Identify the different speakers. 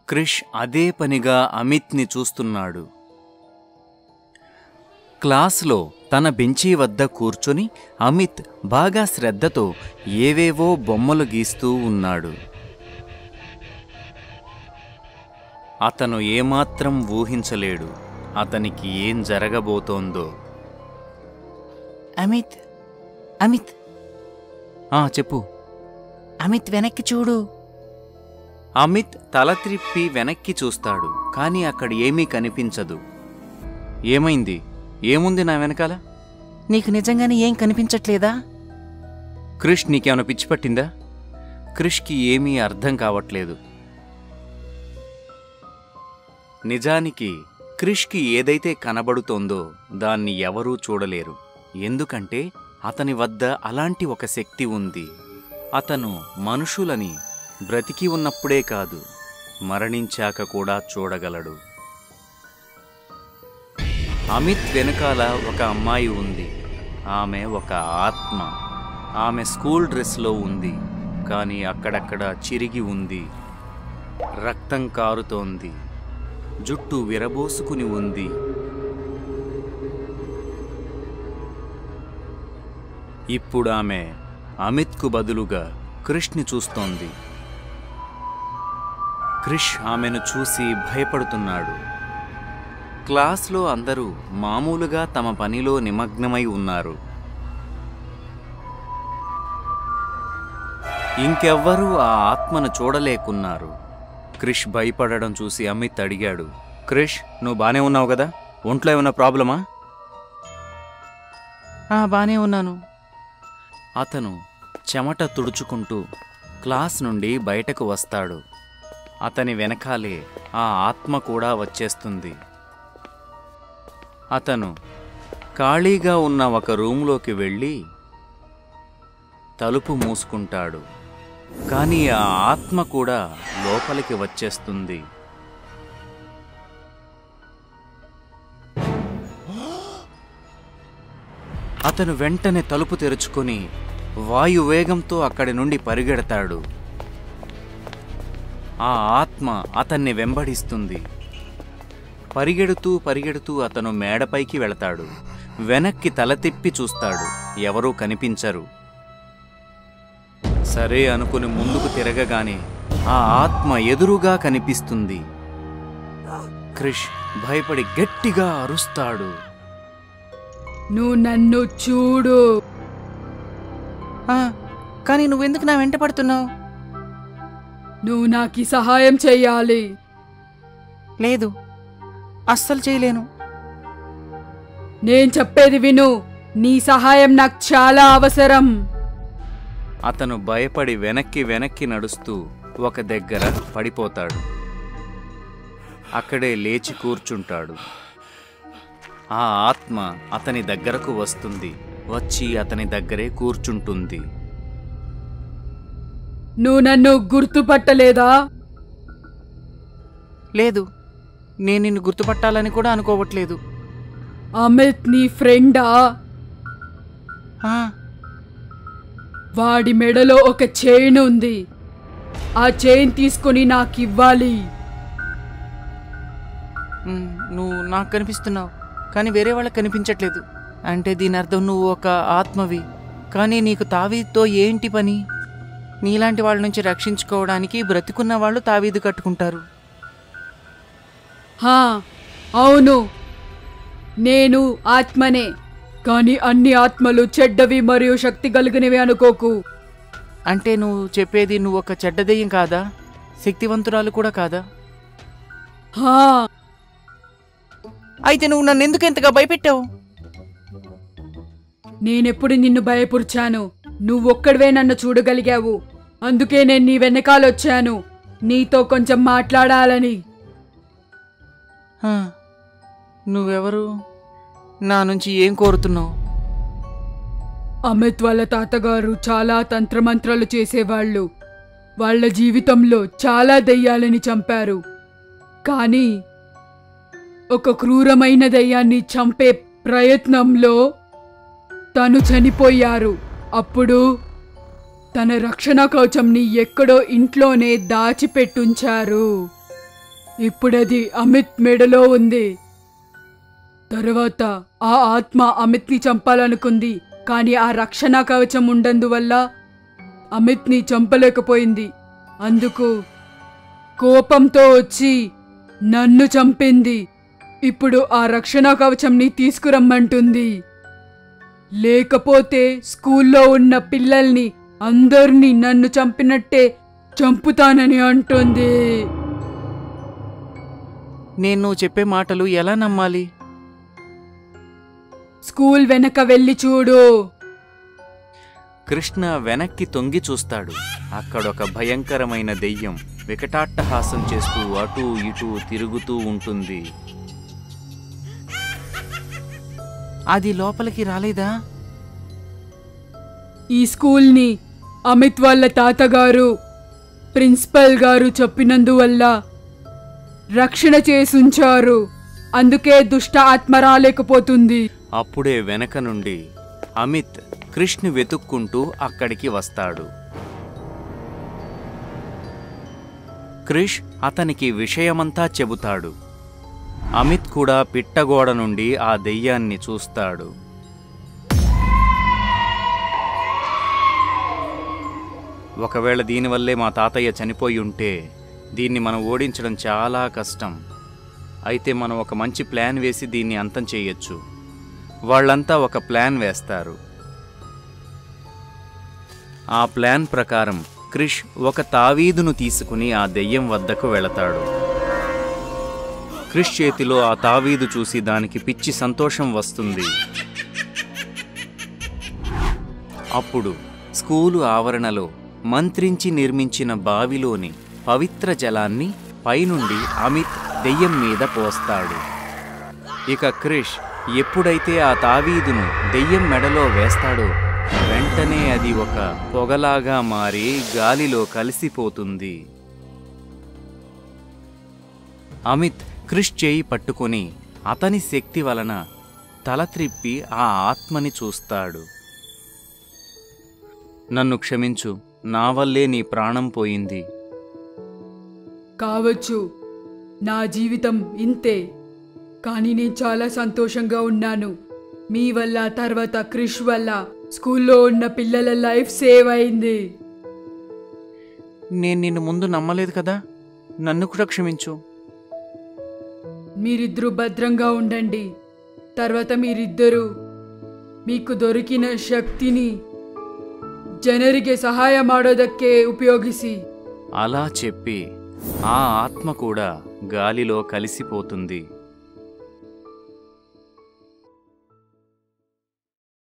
Speaker 1: క్రిష్ అదే పనిగా అమిత్ని చూస్తున్నాడు. క్లాస్లో తన బెంచీ వద్ద కూర్చొని అమిత్ బాగా శ్రద్ధతో ఏవేవో బొమ్మలు గీస్తూ ఉన్నాడు. అతను ఏమాత్రం ఊహించలేడు అతనికి ఏం జరగబోతోందో.
Speaker 2: అమిత్, అమిత్,
Speaker 1: చెప్పు.
Speaker 2: అమిత్ వెనక్కి చూడు.
Speaker 1: అమిత్ తల త్రిప్పి వెనక్కి చూస్తాడు, కానీ అక్కడ ఏమీ కనిపించదు. ఏమైంది? ఏముంది నా వెనకాల?
Speaker 2: నీకు నిజంగానే ఏం కనిపించట్లేదా?
Speaker 1: క్రిష్, నీకేమైనా పిచ్చి పట్టిందా? క్రిష్కి ఏమీ అర్థం కావట్లేదు. నిజానికి క్రిష్కి ఏదైతే కనబడుతోందో దాన్ని ఎవరూ చూడలేరు. ఎందుకంటే అతని వద్ద అలాంటి ఒక శక్తి ఉంది. అతను మనుషులని బ్రతికి ఉన్నప్పుడే కాదు, మరణించాక కూడా చూడగలడు. అమిత్ వెనకాల ఒక అమ్మాయి ఉంది. ఆమె ఒక ఆత్మ. ఆమె స్కూల్ డ్రెస్లో ఉంది, కానీ అక్కడక్కడ చిరిగి ఉంది. రక్తం కారుతోంది. జుట్టు విరబోసుకుని ఉంది. ఇప్పుడు ఆమె అమిత్కు బదులుగా క్రిష్ని చూస్తోంది. క్రిష్ ఆమెను చూసి భయపడుతున్నాడు. క్లాస్లో అందరూ మామూలుగా తమ పనిలో నిమగ్నమై ఉన్నారు. ఇంకెవ్వరూ ఆ ఆత్మను చూడలేకున్నారు. క్రిష్ భయపడడం చూసి అమిత్ అడిగాడు, క్రిష్, నువ్వు బానే ఉన్నావు కదా? ఒంట్లో ఏమైనా ప్రాబ్లమా?
Speaker 2: బానే ఉన్నాను.
Speaker 1: అతను చెమట తుడుచుకుంటూ క్లాస్ నుండి బయటకు వస్తాడు. అతని వెనకాలే ఆ ఆత్మ కూడా వచ్చేస్తుంది. అతను ఖాళీగా ఉన్న ఒక రూంలోకి వెళ్ళి తలుపు మూసుకుంటాడు. కానీ ఆ ఆత్మ కూడా లోపలికి వచ్చేస్తుంది. అతను వెంటనే తలుపు తెరుచుకొని వాయువేగంతో అక్కడి నుండి పరిగెడతాడు. ఆ ఆత్మ అతన్ని వెంబడిస్తుంది. పరిగెడుతూ పరిగెడుతూ అతను మేడపైకి వెళతాడు. వెనక్కి తల తిప్పి చూస్తాడు. ఎవరూ కనిపించరు. సరే అనుకుని ముందుకు తిరగగానే ఆ ఆత్మ ఎదురుగా కనిపిస్తుంది. క్రిష్ భయపడి గట్టిగా అరుస్తాడు,
Speaker 3: నువ్వు నన్ను చూడు.
Speaker 2: కానీ నువ్వెందుకు నా వెంట పడుతున్నావు?
Speaker 3: నువ్వు నాకు సహాయం చెయ్యాలి.
Speaker 2: లేదు, అస్సలు చేయలేను.
Speaker 3: నేను చెప్పేది విను. నీ సహాయం నాకు చాలా అవసరం.
Speaker 1: అతను భయపడి వెనక్కి వెనక్కి నడుస్తూ ఒక దగ్గర పడిపోతాడు. అక్కడే లేచి కూర్చుంటాడు. ఆ ఆత్మ అతని దగ్గరకు వస్తుంది. వచ్చి అతని దగ్గరే కూర్చుంటుంది.
Speaker 3: నువ్వు నన్ను గుర్తుపట్టలేదా?
Speaker 2: లేదు, నేను నిన్ను గుర్తుపట్టాలని కూడా అనుకోవట్లేదు.
Speaker 3: అమిత్ నీ ఫ్రెండా?
Speaker 2: ఆ,
Speaker 3: వాడి మెడలో ఒక చైన్ ఉంది. ఆ చైన్ తీసుకొని నాకు ఇవ్వాలి.
Speaker 2: నువ్వు నాకు కనిపిస్తున్నావు, కానీ వేరే వాళ్ళకి కనిపించట్లేదు. అంటే దీని అర్థం నువ్వు ఒక ఆత్మవి. కానీ నీకు తావీదుతో ఏంటి పని? నీలాంటి వాళ్ళ నుంచి రక్షించుకోవడానికి బ్రతికున్న వాళ్ళు తావీదు కట్టుకుంటారు.
Speaker 3: అవును, నేను ఆత్మనే. కానీ అన్ని ఆత్మలు చెడ్డవి మరియు శక్తి కలిగినవి అనుకోకు.
Speaker 2: అంటే నువ్వు చెప్పేది నువ్వు ఒక చెడ్డ దెయ్యం కాదా? శక్తివంతురాలు కూడా కాదా? అయితే నువ్వు నన్ను ఎందుకు ఎంతగా భయపెట్టావు?
Speaker 3: నేనెప్పుడు నిన్ను భయపుర్చాను? నువ్వొక్కడివే నన్ను చూడగలిగావు. అందుకే నేను నీ వెనకాలొచ్చాను, నీతో కొంచెం మాట్లాడాలని.
Speaker 2: నువ్వెవరు? నా నుంచి ఏం కోరుతున్నావు?
Speaker 3: అమిత్ వాళ్ళ తాతగారు చాలా తంత్రమంత్రాలు చేసేవాళ్ళు. వాళ్ళ జీవితంలో చాలా దెయ్యాలని చంపారు. కానీ ఒక క్రూరమైన దెయ్యాన్ని చంపే ప్రయత్నంలో తను చనిపోయారు. అప్పుడు తన రక్షణ కవచంని ఎక్కడో ఇంట్లోనే దాచిపెట్టుంచారు. ఇప్పుడది అమిత్ మెడలో ఉంది. తర్వాత ఆ ఆత్మ అమిత్ని చంపాలనుకుంది, కానీ ఆ రక్షణ కవచం ఉండందువల్ల అమిత్ని చంపలేకపోయింది. అందుకు కోపంతో వచ్చి నన్ను చంపింది. ఇప్పుడు ఆ రక్షణ కవచంని తీసుకురమ్మంటుంది. లేకపోతే స్కూల్లో ఉన్న పిల్లల్ని అందరినీ నన్ను చంపినట్టే చంపుతానని అంటుంది.
Speaker 2: నేను నువ్వు చెప్పే మాటలు ఎలా నమ్మాలి?
Speaker 3: స్కూల్ వెనక వెళ్ళి చూడు.
Speaker 1: కృష్ణ వెనక్కి తొంగి చూస్తాడు. అక్కడొక భయంకరమైన దెయ్యం వికటాట్టహాసం చేస్తూ అటూ ఇటూ తిరుగుతూ ఉంటుంది.
Speaker 2: అది లోపలికి రాలేదా?
Speaker 3: ఈ స్కూల్ని అమిత్ వాళ్ళ తాతగారు ప్రిన్సిపల్ గారు చెప్పినందువల్ల రక్షణ చేసుంచారు. అందుకే దుష్ట ఆత్మ రాలేకపోతుంది.
Speaker 1: అప్పుడే వెనక నుండి అమిత్ కృష్ణ వెతుక్కుంటూ అక్కడికి వస్తాడు. క్రిష్ అతనికి విషయమంతా చెబుతాడు. అమిత్ కూడా పిట్టగోడ నుండి ఆ దెయ్యాన్ని చూస్తాడు. ఒకవేళ దీనివల్లే మా తాతయ్య చనిపోయి ఉంటే దీన్ని మనం ఓడించడం చాలా కష్టం. అయితే మనం ఒక మంచి ప్లాన్ వేసి దీన్ని అంతం చేయొచ్చు. వాళ్ళంతా ఒక ప్లాన్ వేస్తారు. ఆ ప్లాన్ ప్రకారం క్రిష్ ఒక తావీదును తీసుకుని ఆ దెయ్యం వద్దకు వెళతాడు. క్రిష్ చేతిలో ఆ తావీదు చూసి దానికి పిచ్చి సంతోషం వస్తుంది. అప్పుడు స్కూలు ఆవరణలో మంత్రించి నిర్మించిన బావిలోని పవిత్ర జలాన్ని పైనుండి అమిత్ దెయ్యం మీద పోస్తాడు. ఇక క్రిష్ ఎప్పుడైతే ఆ తావీదును దెయ్యం మెడలో వేస్తాడో వెంటనే అది ఒక పొగలాగా మారి గాలిలో కలిసిపోతుంది. అమిత్ క్రిష్ చేయి పట్టుకుని అతని శక్తి వలన తల త్రిప్పి ఆ ఆత్మని చూస్తాడు. నన్ను క్షమించు, నా వల్లే నీ ప్రాణం పోయింది.
Speaker 3: కావచ్చు, నా జీవితం ఇంతే. కానీ నేను చాలా సంతోషంగా ఉన్నాను. మీ వల్ల, తర్వాత క్రిష్ వల్ల స్కూల్లో ఉన్న పిల్లల లైఫ్ సేవ్ అయింది.
Speaker 2: నేను నిన్ను ముందు నమ్మలేదు కదా, నన్ను కూడా క్షమించు.
Speaker 3: మీరిద్దరూ భద్రంగా ఉండండి. తర్వాత మీరిద్దరూ మీకు ದೊರಕಿನ ಶಕ್ತಿನಿ ಜನರಿಗೆ ಸಹಾಯ ಮಾಡೋದಕ್ಕೆ ಉಪಯೋಗಿಸಿ.
Speaker 1: అలా చెప్పి ఆ ఆత్మ కూడా గాలిలో కలిసిపోతుంది.